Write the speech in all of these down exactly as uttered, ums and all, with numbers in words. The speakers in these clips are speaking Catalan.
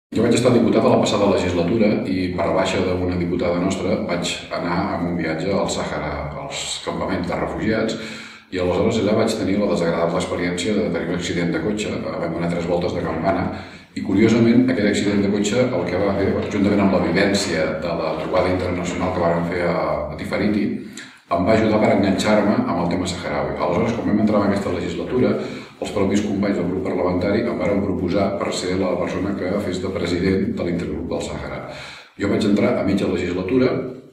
Jo vaig estar diputat a la passada legislatura i per baixa d'una diputada nostra vaig anar en un viatge al Sàhara, als campaments de refugiats, i aleshores allà vaig tenir la desagradable experiència de tenir un accident de cotxe. Vam donar tres voltes de campana i, curiosament, aquell accident de cotxe el que va fer, juntament amb la vivència de la trobada internacional que vam fer a Tifariti, em va ajudar per enganxar-me amb el tema saharaui. Aleshores, quan vam entrar en aquesta legislatura, els propis companys del grup parlamentari em van proposar per ser la persona que fes de president de l'intergrup del Sàhara. Jo vaig entrar a mitja legislatura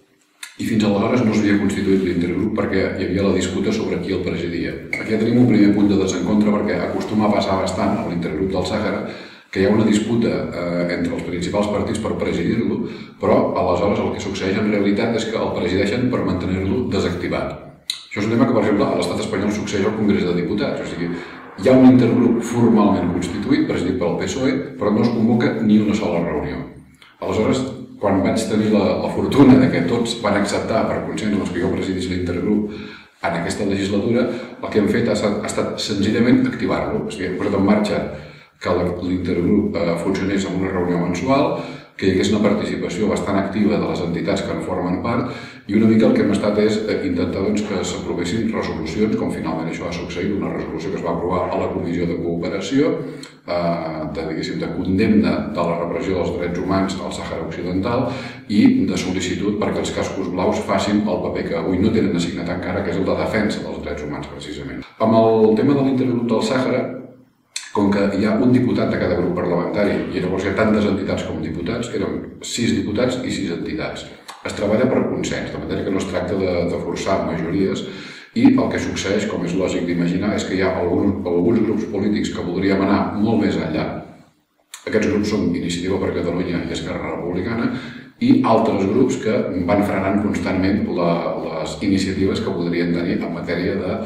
i fins aleshores no s'havia constituït l'intergrup perquè hi havia la disputa sobre qui el presidia. Aquí ja tenim un primer punt de desencontre perquè acostuma a passar bastant a l'intergrup del Sàhara que hi ha una disputa eh, entre els principals partits per presidir-lo, però aleshores el que succeeix en realitat és que el presideixen per mantenir-lo desactivat. Això és un tema que, per exemple, a l'estat espanyol succeeix al Congrés de Diputats. O sigui, hi ha un intergrup formalment constituït, presidit pel P S O E, però no es convoca ni una sola reunió. Aleshores, quan vaig tenir la, la fortuna de que tots van acceptar per consens doncs, que jo presidís l'intergrup en aquesta legislatura, el que hem fet ha estat, ha estat senzillament activar-lo. O sigui, hem posat en marxa que l'intergrup eh, funcionés en una reunió mensual, que hi hagués una participació bastant activa de les entitats que en formen part, i una mica el que hem estat és intentar doncs, que s'aprovessin resolucions, com finalment això ha succeït, una resolució que es va aprovar a la Comissió de Cooperació, eh, de, de condemna de la repressió dels drets humans al Sàhara Occidental i de sol·licitud perquè els cascos blaus facin el paper que avui no tenen assignat encara, que és el de defensa dels drets humans, precisament. Amb el tema de l'intergrup del Sàhara, com que hi ha un diputat de cada grup parlamentari i llavors hi ha tantes entitats com diputats, eren sis diputats i sis entitats. Es treballa per consens, de manera que no es tracta de, de forçar majories, i el que succeeix, com és lògic d'imaginar, és que hi ha alguns, alguns grups polítics que voldríem anar molt més enllà. Aquests grups són Iniciativa per Catalunya i Esquerra Republicana, i altres grups que van frenant constantment la, les iniciatives que podrien tenir en matèria de,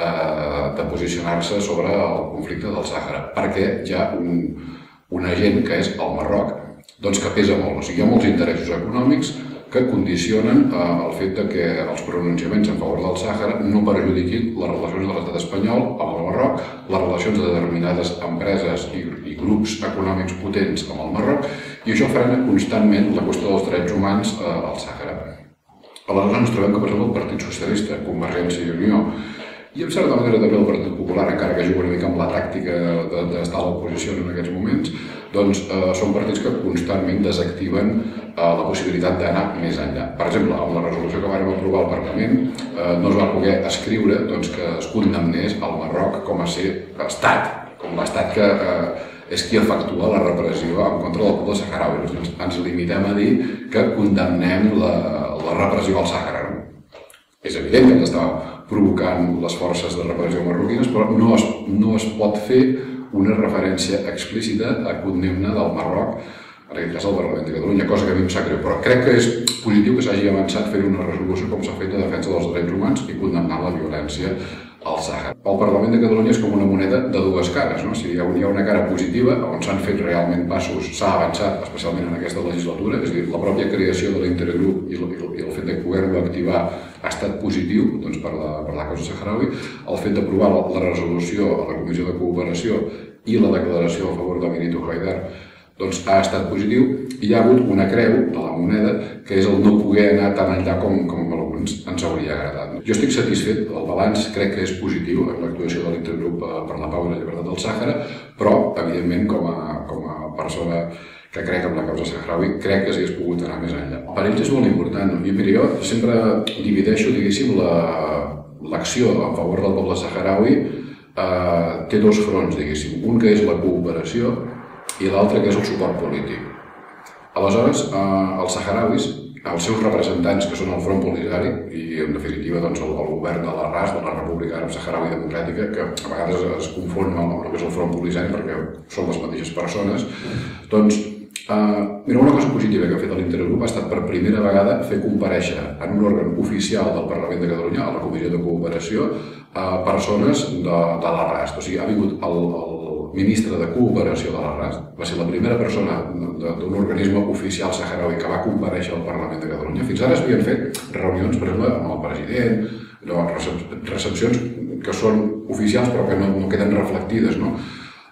eh, de posicionar-se sobre el conflicte del Sàhara, perquè hi ha un, un agent que és el Marroc, doncs que pesa molt. O sigui, hi ha molts interessos econòmics que condicionen eh, el fet de que els pronunciaments en favor del Sàhara no perjudiquin les relacions de l'estat espanyol amb el Marroc, les relacions de determinades empreses i, i grups econòmics potents amb el Marroc, i això frena constantment la qüestió dels drets humans eh, al Sàhara. Aleshores ens trobem que, per exemple, el Partit Socialista, Convergència i Unió, i en certa manera també el Partit Popular, encara que juga una mica amb la tàctica d'estar a l'oposició en aquests moments, doncs eh, són partits que constantment desactiven eh, la possibilitat d'anar més enllà. Per exemple, amb la resolució que vam aprovar al Parlament eh, no es va poder escriure doncs, que es condemnés el Marroc com a ser estat, com l'estat que eh, és qui efectua la repressió en contra del poble saharaui. Ens, ens limitem a dir que condemnem la, la repressió al Sàhara. No? És evident que ens està provocant les forces de repressió marroquines, però no es, no es pot fer una referència explícita a condemna del Marroc, en aquest cas al Parlament de Catalunya, cosa que a mi em sap greu, però crec que és positiu que s'hagi avançat fent una resolució com s'ha fet de defensa dels drets humans i condemnant la violència al Sàhara. El Parlament de Catalunya és com una moneda de dues cares, no? O sigui, hi ha una cara positiva on s'han fet realment passos, s'ha avançat, especialment en aquesta legislatura, és a dir, la pròpia creació de l'intergrup i el fet de poder-lo activar ha estat positiu doncs, per, la, per la causa saharaui, el fet d'aprovar la, la resolució a la Comissió de Cooperació i la declaració a favor de Benito Haidar doncs, ha estat positiu, i hi ha hagut una creu de la moneda que és el no poder anar tan enllà com, com alguns ens hauria agradat. Jo estic satisfet, el balanç crec que és positiu en l'actuació de l'intergrup per la pau i la llibertat del Sàhara, però, evidentment, com a, com a persona que crec en la causa saharaui, crec que s'hagués pogut anar més enllà. Per ells és molt important. I mira, jo sempre divideixo, diguéssim, l'acció la, en favor del poble saharaui eh, té dos fronts, diguéssim. Un que és la cooperació i l'altre que és el suport polític. Aleshores, eh, els saharauis, els seus representants, que són el Front Polisari, i en definitiva doncs, el, el govern de la R A S, de la República Àrab Saharaui Democràtica, que a vegades es confon amb el que és el Front Polisari perquè són les mateixes persones, doncs, eh, mira, una cosa positiva que ha fet l'intergrup ha estat per primera vegada fer comparèixer en un òrgan oficial del Parlament de Catalunya, a la Comissió de Cooperació, a persones de, de la R A S. O sigui, ha vingut el, el ministre de Cooperació de la R A S, va ser la primera persona d'un organisme oficial saharaui que va comparèixer al Parlament de Catalunya. Fins ara s'havien fet reunions, per exemple, amb el president, recepcions que són oficials però que no, no queden reflectides, no?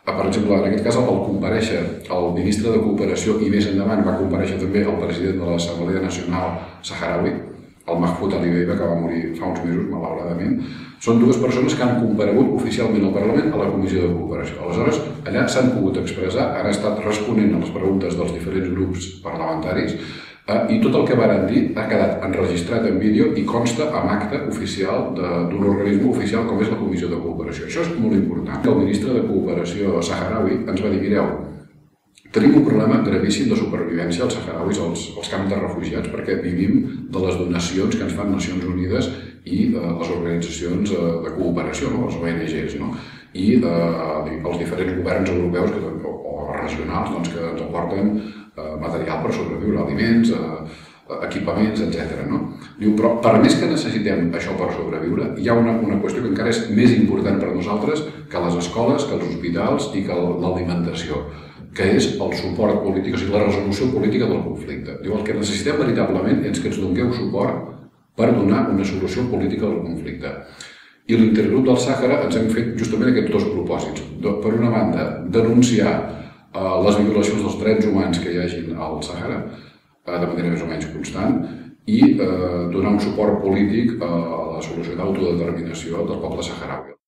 Per exemple, en aquest cas, al comparèixer el ministre de Cooperació i més endavant va comparèixer també el president de l'Assemblea Nacional Saharaui, el Mahfoud Ali Beiba, que va morir fa uns mesos, malauradament, són dues persones que han comparegut oficialment al Parlament a la Comissió de Cooperació. Aleshores, allà s'han pogut expressar, han estat responent a les preguntes dels diferents grups parlamentaris i tot el que varen dir ha quedat enregistrat en vídeo i consta amb acte oficial d'un organisme oficial com és la Comissió de Cooperació. Això és molt important. El ministre de Cooperació saharaui ens va dir, mireu, tenim un problema gravíssim de supervivència als saharauis, als camps de refugiats, perquè vivim de les donacions que ens fan Nacions Unides i les organitzacions de cooperació, les O N Gs, i els diferents governs europeus o regionals que ens aporten material per sobreviure, aliments, equipaments, etcètera. Diu, però per més que necessitem això per sobreviure, hi ha una qüestió que encara és més important per nosaltres que les escoles, que els hospitals i que l'alimentació, que és el suport polític, o sigui, la resolució política del conflicte. Diu, el que necessitem veritablement és que ens dongueu suport per donar una solució política al conflicte. I l'intergrup del Sàhara ens hem fet justament aquests dos propòsits. Per una banda, denunciar les violacions dels drets humans que hi hagin al Sàhara de manera més o menys constant i donar un suport polític a la solució d'autodeterminació del poble saharaui.